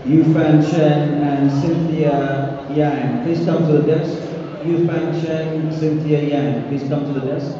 Yu Fan Chen and Cynthia Yang, please come to the desk. Yu Fan Chen, Cynthia Yang, please come to the desk.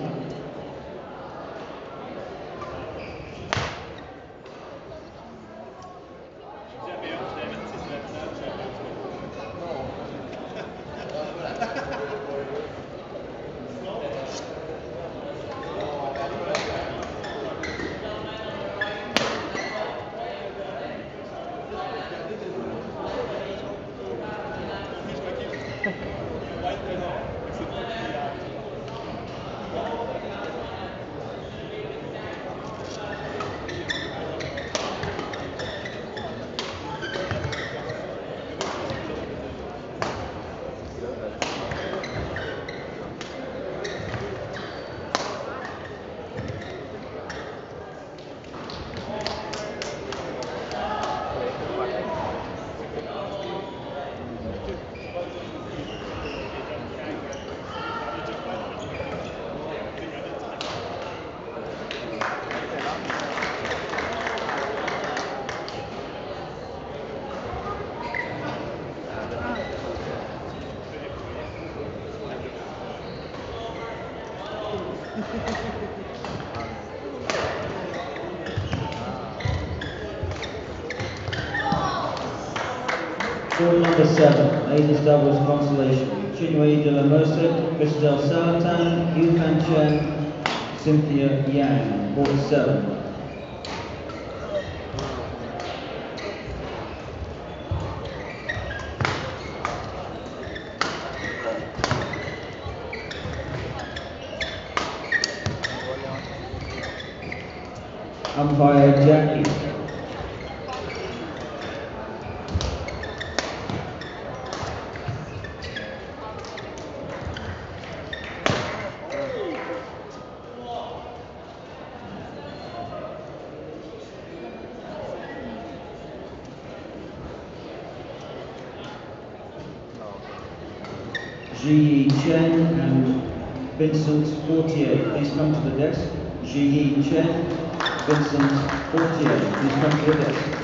Court number 7, ladies doubles consolation. Chinwei de la Merced, Christelle Salatan, Yu Fan Chen, Cynthia Yang, Court 7. Umpire Jackie. Ji Chen and Vincent Fortier, please come to the desk. Ji Chen, Vincent Fortier, please come to the desk.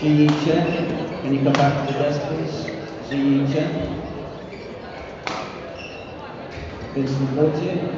Ziyi Chen, can you come back to the desk, please? Ziyi Chen. Vincent Gauthier.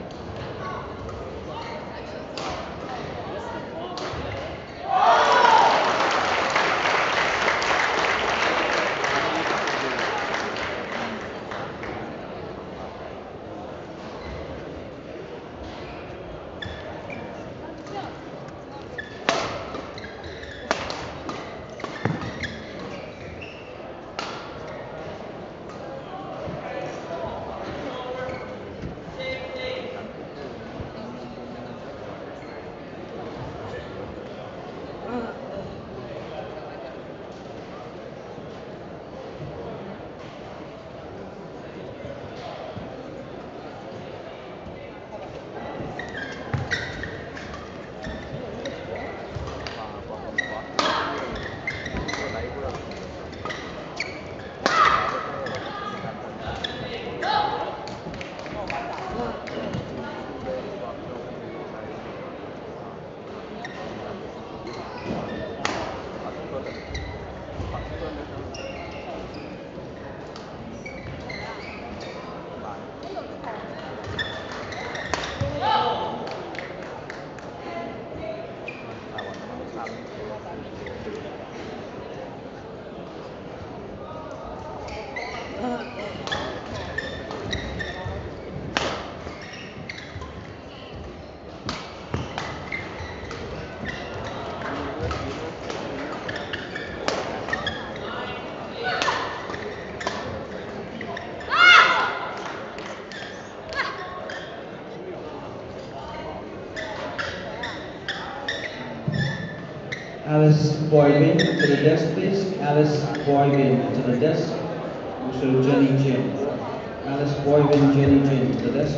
Alice Boybin to the desk, please. Alice Boybin to the desk. Also Jenny Jin. Alice Boybin, Jenny Jin to the desk.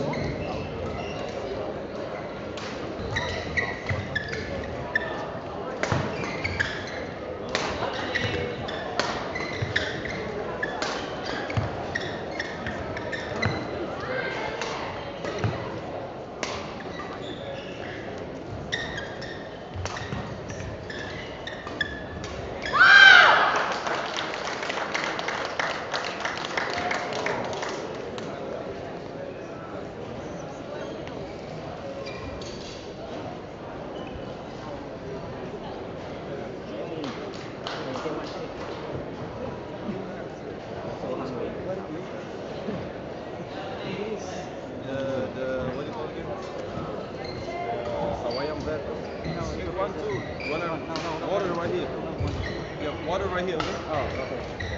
Water right here. Yeah, water right here. Okay? Oh, okay.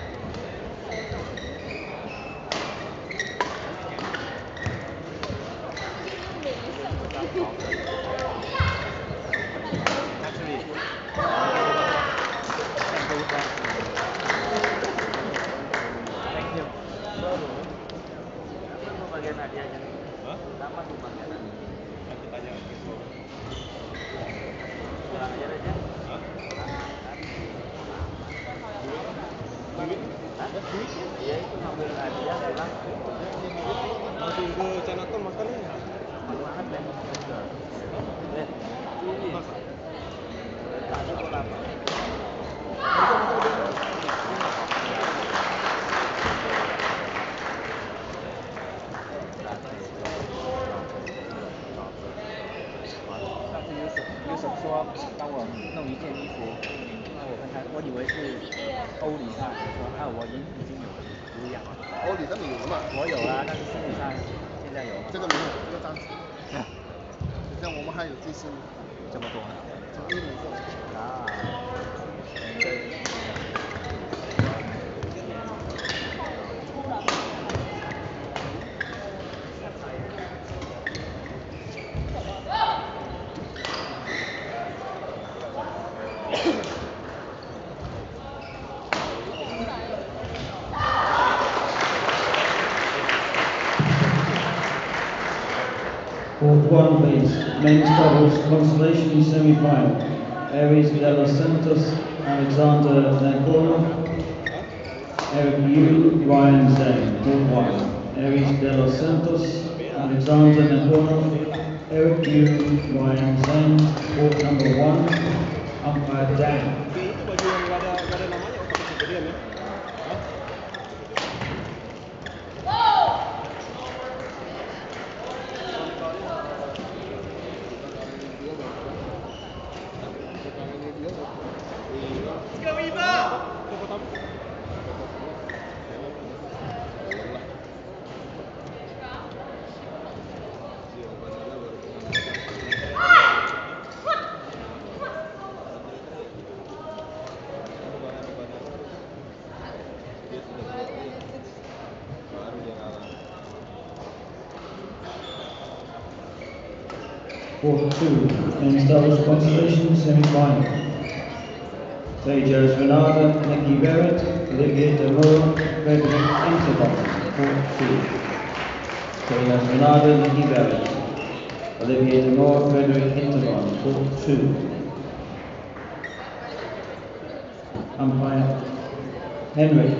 Thank you. Bagian hadiahnya. Hah? Sama tuh bagian. Nanti tanya lagi. Pulang aja aja. Hah? Duit? Hah? Duit? Iya itu ngambil hadiah pulang. Langsung ke Canaton makan ya? Makan banget deh. Deh. Ini. Tadi kok lapar. Yusuf说帮我弄一件衣服，那我跟他，我以为是欧里莎，我说啊我已经有了，不一样。欧里他们有了嘛？我有啊，但是斯里莎现在有。这个没有，这个单子。像我们还有这些这么多呢。啊。对。 Court 1, please. Men's doubles consolation semi-final. Aries de los Santos, Alexander Nagorno, Eric Yu, Ryan Zhang. Court 1. Aries de los Santos, Alexander Nagorno, Eric Yu, Ryan Zhang. Court number 1. Umpire Dan. Court 2, men's doubles consolation semi-final. Tejas Renata, Nikki Barrett, Olivier de Moore, Frederick Interval, Court 2. Tejas Renata, Nikki Barrett, Olivier de Moore, Frederick Interval, Court 2. Umpire Henry.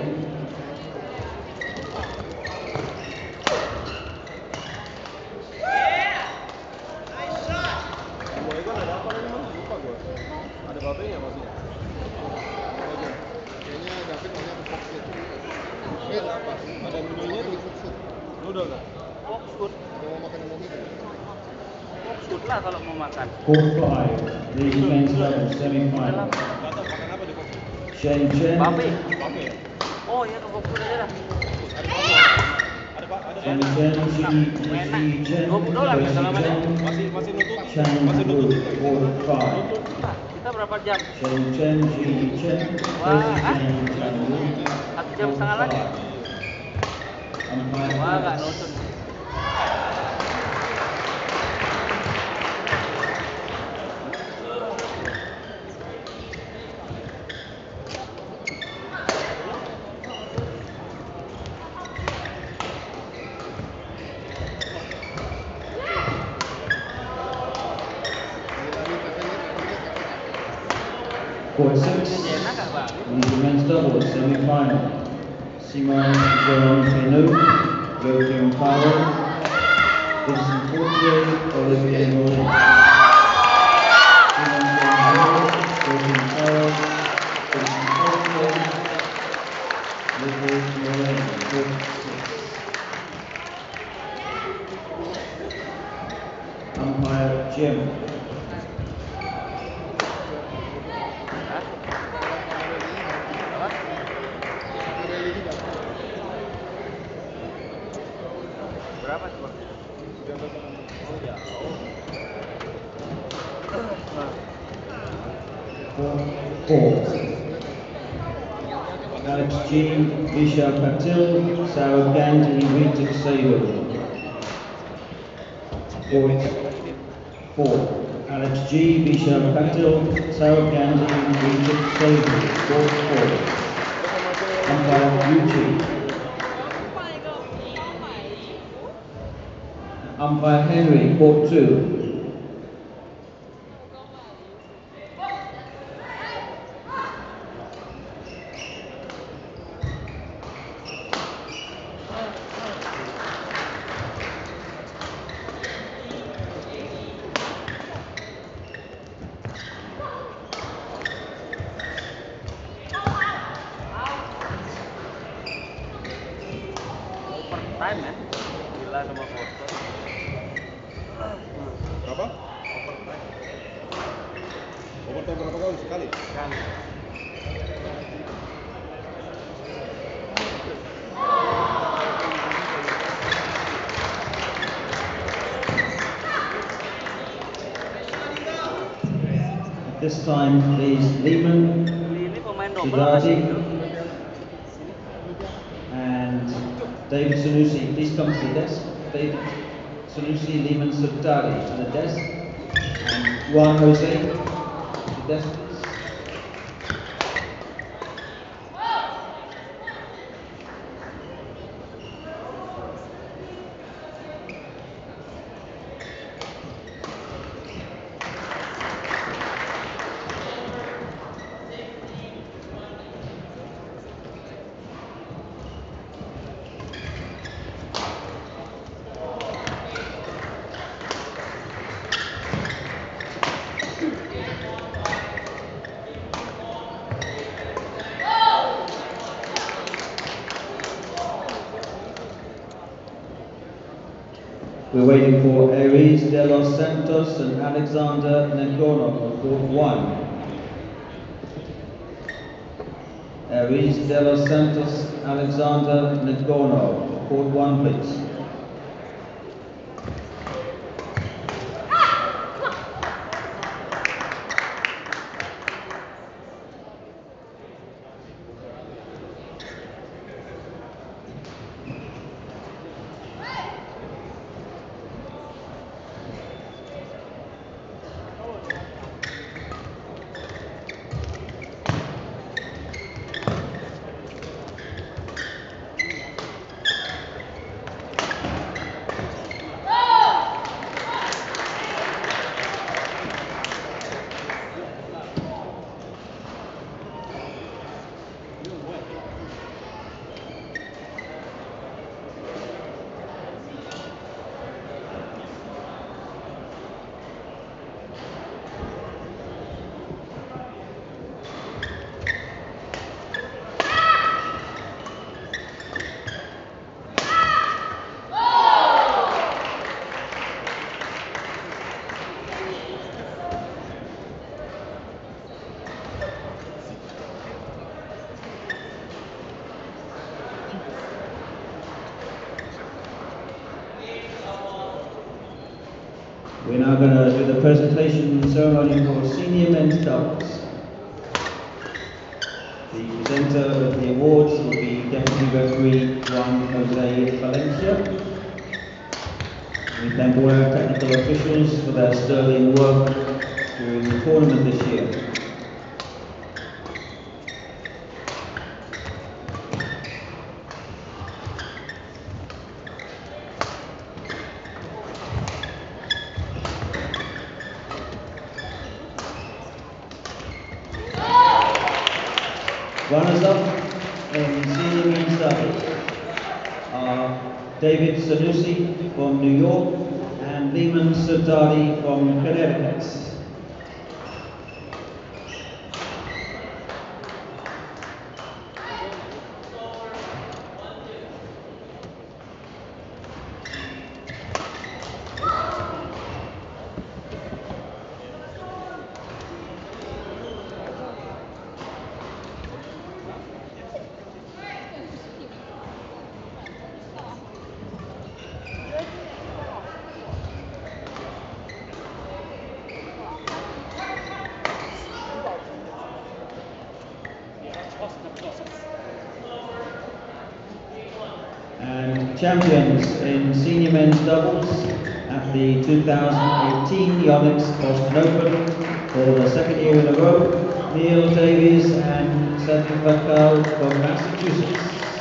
Ada babenya maksudnya? Kayaknya David maunya box shoot. Apa? Ada menunya di box shoot. Udah nggak? Box shoot. Mau makan yang mau gitu? Box shoot lah kalau mau makan. Court 5, ladies men's doubles semi-final. Nggak tahu makan apa di box shoot. Shen Chen, Bape. Bape ya? Oh iya ke box shoot aja dah. Ada bape. Ada Shen bape. Chen, Ji Chen, $20 ya selama ini? Masih nutut. Chan Masih Wu, nutut. Court 5. Nah, kita berapa jam? Shen Chen, Ji Chen, Wah, Chen Chan Wu, 1 jam setengah lagi. Umpire Wah, nggak Alex. nonton. Court 6, Enak nggak, Bang? ladies men's doubles semi-final. Simon Jerome Penou, Joachim Powell, Vincent Fortier, Olivier Morin. Simon Jerome Penou, Joachim Powell, Vincent Fortier, Olivier Morin, Court 6. Umpire Jim. Hah? Apa? Berapa coba? Oh ya. Court 4. Alex G, Vishal Patil, Sarah Gandhi, Ritik Sehgal. Court 4. Alex G, Vishal Patil, Sarah Gandhi, Ritik Sehgal. Court 4. Umpire Yuji. Umpire Henry, Court 2. Overtime ya? Gila sama foto. Berapa? Overtime berapa kali? Sekali? Kan. At this time, please, Lehman, Ini pemain double apa Sidati, single? and David Sanusi, please come to the desk. David Sanusi, Lehman Sidati to the desk. And Juan Jose to the desk, please. We're waiting for Aries de los Santos and Alexander Negorno on court 1. Aries de los Santos, Alexander Negorno, court 1, please. We're now going to do the presentation ceremony for senior men's doubles. The presenter of the awards will be Deputy Referee Juan Jose Valencia. We thank all our technical officials for their sterling work during the tournament this year. Runners up in senior men's doubles are David Sanusi from New York and Lehman Sardari from Connecticut. And champions in senior men's doubles at the 2018 Yonex Boston Open for the second year in a row, Neil Davies and Seth Vakal from Massachusetts.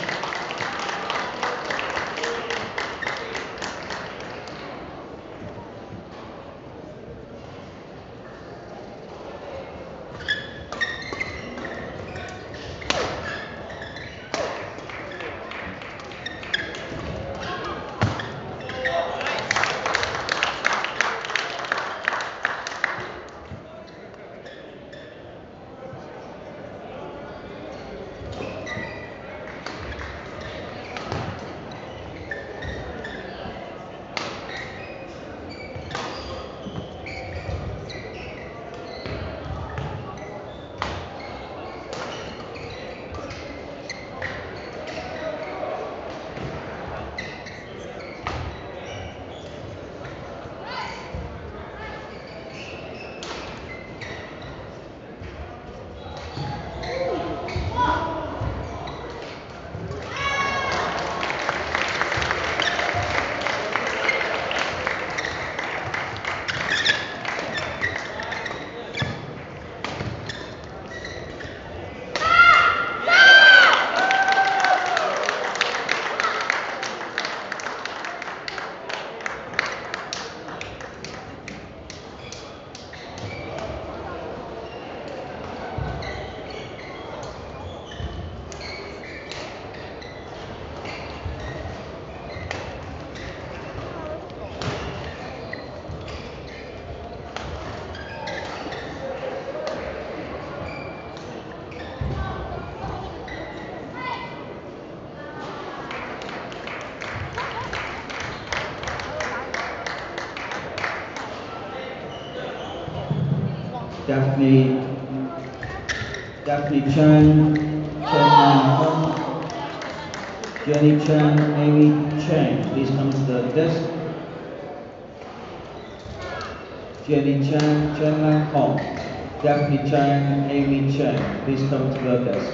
Daphne Chang, Chen Man Hong, Jenny Chan, Amy Chang, please come to the desk. Jenny Chan, Chen Man Hong, Daphne Chang, Amy Chang, please come to the desk.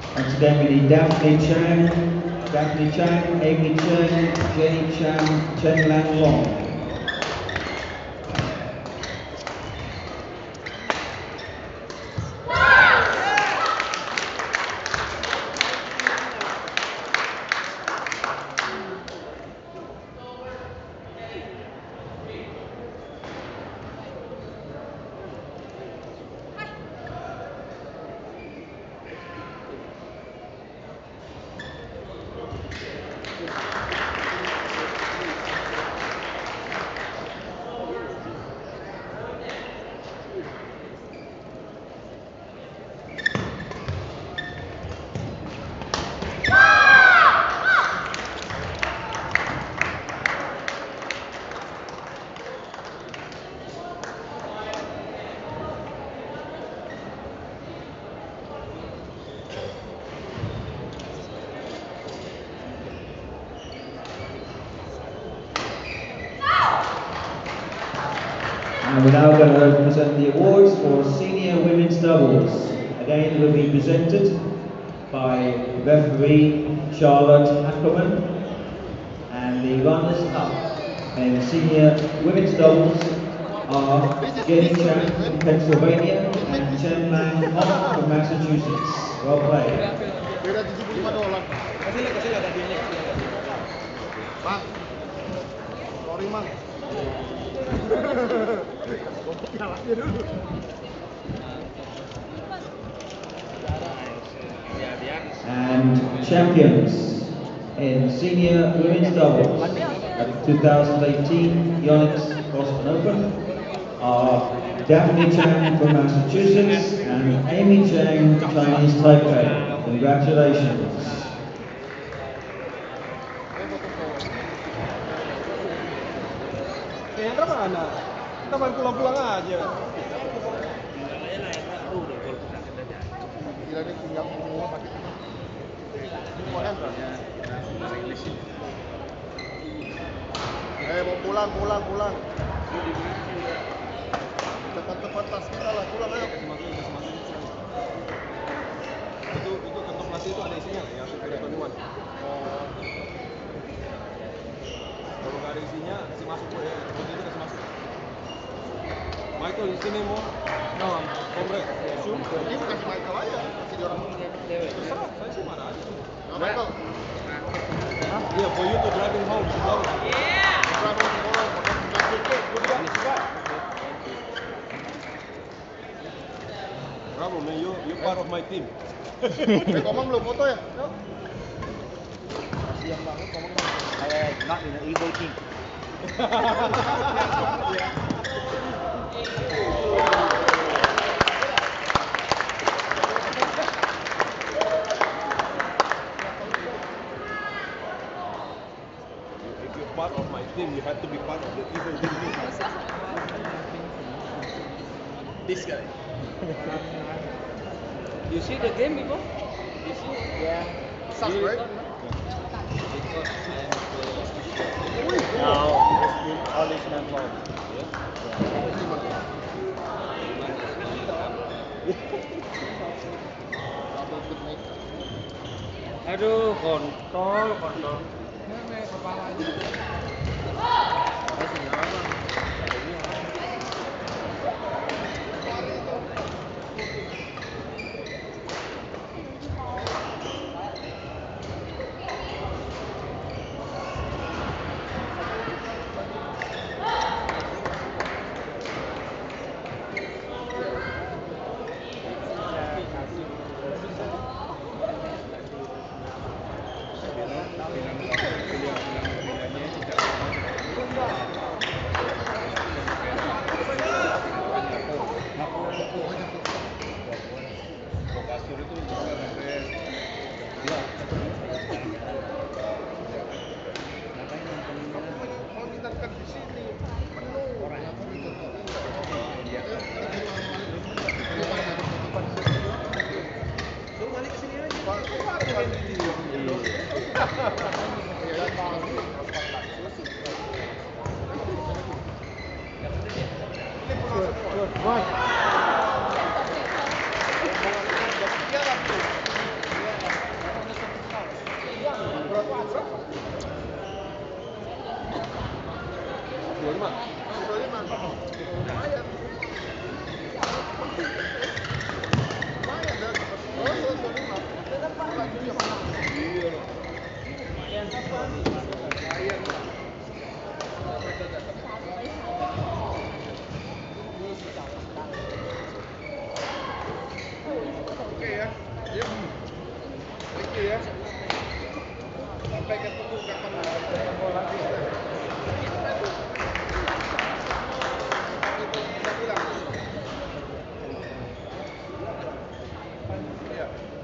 Once again, we need Daphne Chang, Amy Cheng, Jenny Chan, Chen Lang Long. And we're now going to present the awards for senior women's doubles. Again, will be presented by referee Charlotte Ackerman. And the runners-up in senior women's doubles are Jenny Chan from Pennsylvania and Chen Lang Hong from Massachusetts. Well played. Beda $75. Kasih lah tadinya. Bang. Sorry, Mang. And champions in senior women's doubles at the 2018 Yonex Boston Open are Daphne Chang from Massachusetts and Amy Cheng, Chinese Taipei. Congratulations. Kayaknya mana? Kita main pulang-pulang aja. Gila nih tinggal semua pakai. Mau pulang. Tepat tas kita lah, pulang ayo. Itu kantong plastik itu ada isinya nggak ya? Ada penuan. Kalau nggak ada isinya, kasih masuk ya. Seperti itu kasih masuk. Michael di sini mau? Komrek. Ini kasih Michael aja, kasih dia orang. Terserah, saya sih mana aja. Michael. Iya, for you to driving home. Bravo, man, you part of my team. Komang belum foto ya? Siang banget, Komang. Saya not in the evil team. If you're part of my team, you have to be part of the evil team. This guy. You see the game before? You see? Yeah. Sucks, right? Now, all this man fault. Aduh, kontol. ya. Sampai ketemu kapan bola bisa. Kita bilang. Ya.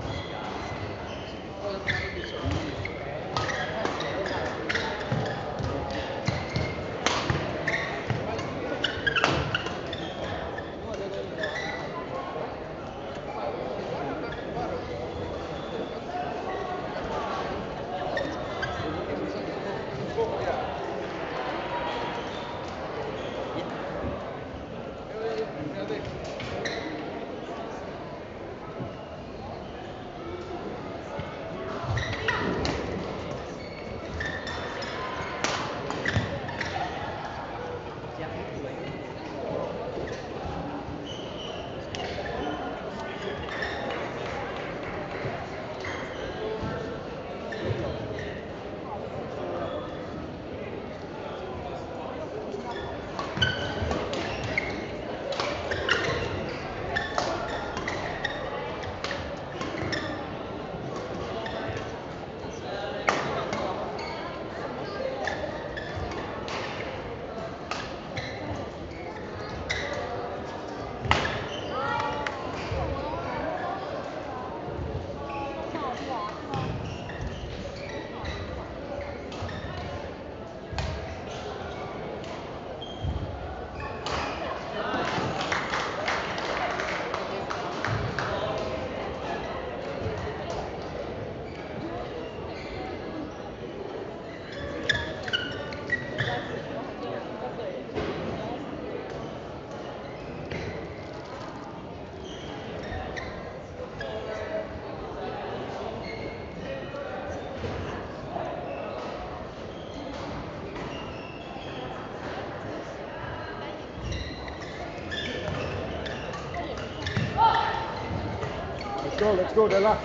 Let's go, Della.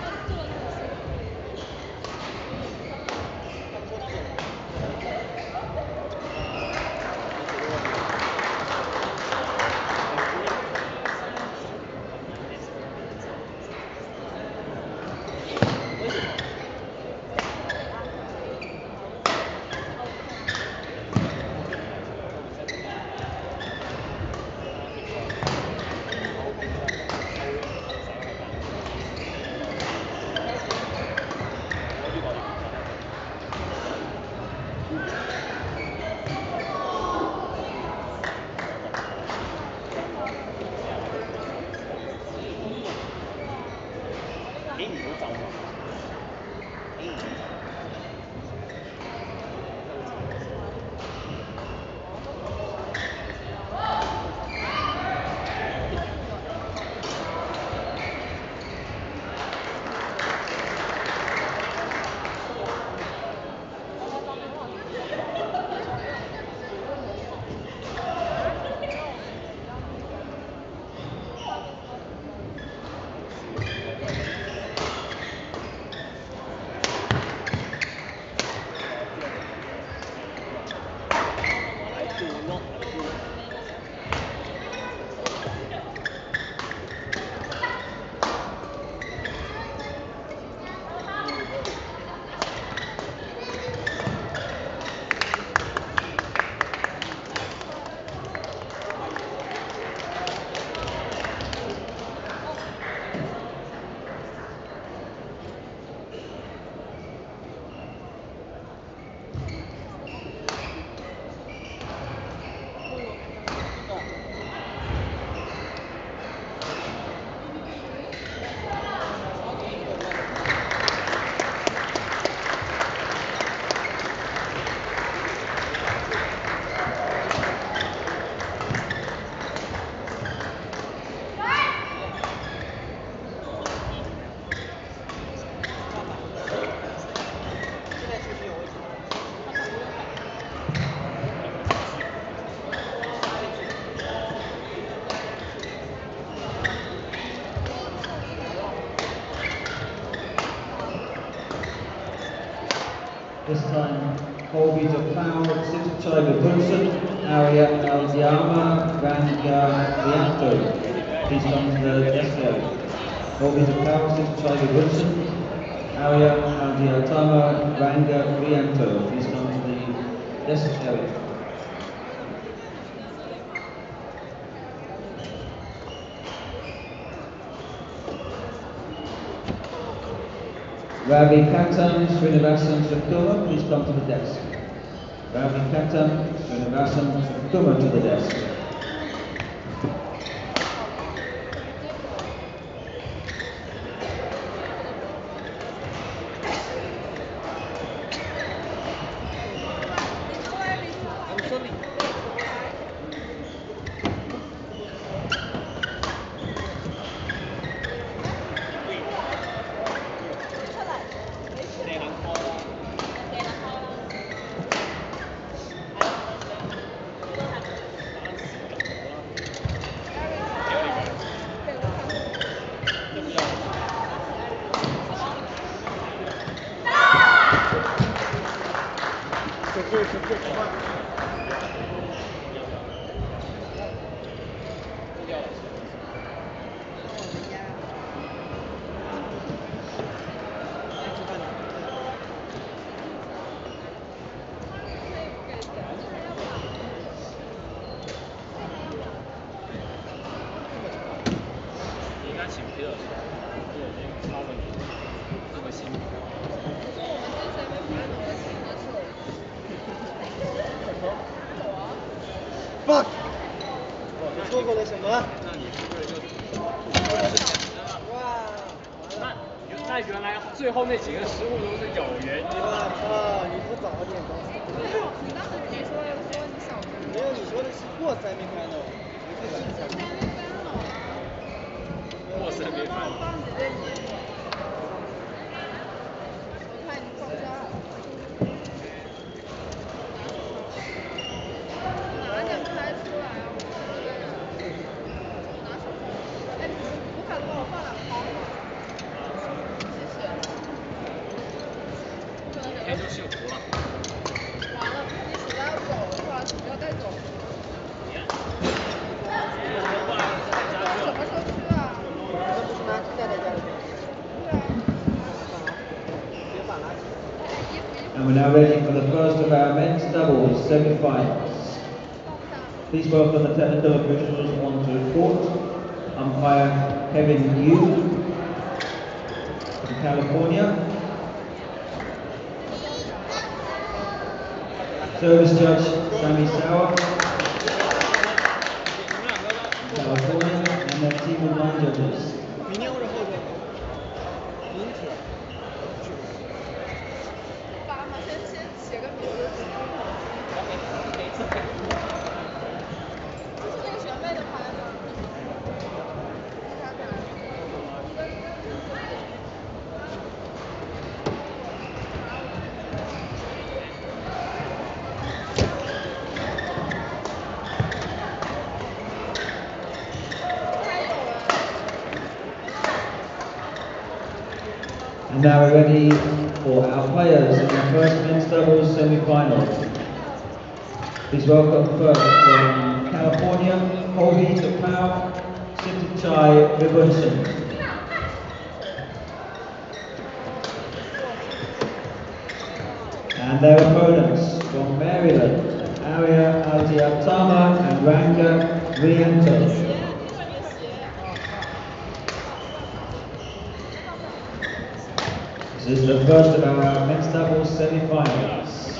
This time, Colby to foul, 6 Tiger Brunson, Aria Aldiama Rangaviato. Please come to the desk area. Colby to foul, 6 Tiger Brunson, Aria Aldiatama Ranga Rianto. Please come to the desk area. Ravi Katan Srinivasan Sakuma, please come to the desk. Ravi Katan Srinivasan Sakuma to the desk. Fuck！ 你错过了什么？哇！ 那原来最后那几个失误都是有原因的。 啊！你不早点告诉我。 你当时你说你小学。 没有，你说的是过semi-final，你是进才。 过semi-final。 我看你放假了。拿点开出来啊！拿手机。哎，卢卡帮我放两包吧。谢谢。 天就幸福了。 完了，你实在要走的话，不要带走。什么时候去啊？ 这不是垃圾袋在家里面。 对啊。 别把垃圾。 And we're now ready for the first of our men's doubles semi-finals. Please welcome the technical officials onto court. Umpire Kevin Yu from California. Service judge Sammy Sauer from California, and their team of 9 judges. 明天或者后天。明天。 爸妈先写个名字。这是那个学妹的牌吗？啥牌 And now we're ready for our players in the first men's doubles semi-final. Please welcome first from California, Ovi Tapau, Sitichai Vibunson. And their opponents from Maryland, Aria Altiatama and Ranga Rianto. This is the first of our men's doubles semi-finals.